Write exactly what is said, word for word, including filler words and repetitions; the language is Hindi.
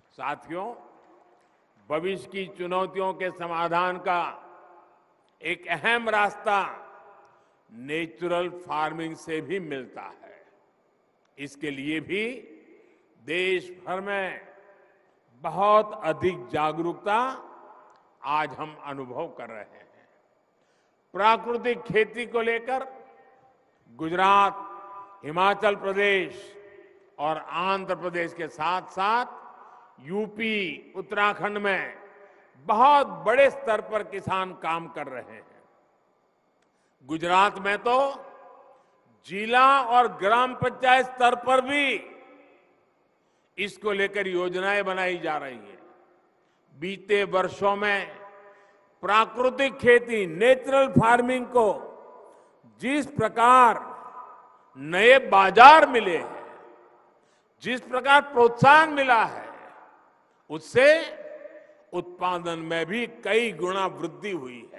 साथियों, भविष्य की चुनौतियों के समाधान का एक अहम रास्ता नेचुरल फार्मिंग से भी मिलता है। इसके लिए भी देश भर में बहुत अधिक जागरूकता आज हम अनुभव कर रहे हैं। प्राकृतिक खेती को लेकर गुजरात, हिमाचल प्रदेश और आंध्र प्रदेश के साथ साथ यूपी, उत्तराखंड में बहुत बड़े स्तर पर किसान काम कर रहे हैं। गुजरात में तो जिला और ग्राम पंचायत स्तर पर भी इसको लेकर योजनाएं बनाई जा रही है। बीते वर्षों में प्राकृतिक खेती, नेचुरल फार्मिंग को जिस प्रकार नए बाजार मिले हैं, जिस प्रकार प्रोत्साहन मिला है, उससे उत्पादन में भी कई गुना वृद्धि हुई है।